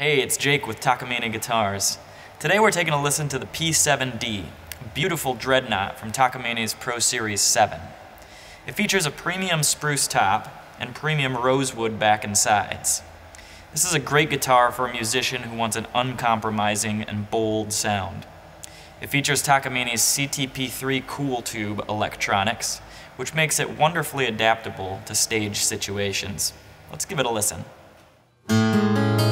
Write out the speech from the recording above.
Hey, it's Jake with Takamine Guitars. Today we're taking a listen to the P7D, a beautiful dreadnought from Takamine's Pro Series 7. It features a premium spruce top and premium rosewood back and sides. This is a great guitar for a musician who wants an uncompromising and bold sound. It features Takamine's CTP3 cool tube electronics, which makes it wonderfully adaptable to stage situations. Let's give it a listen.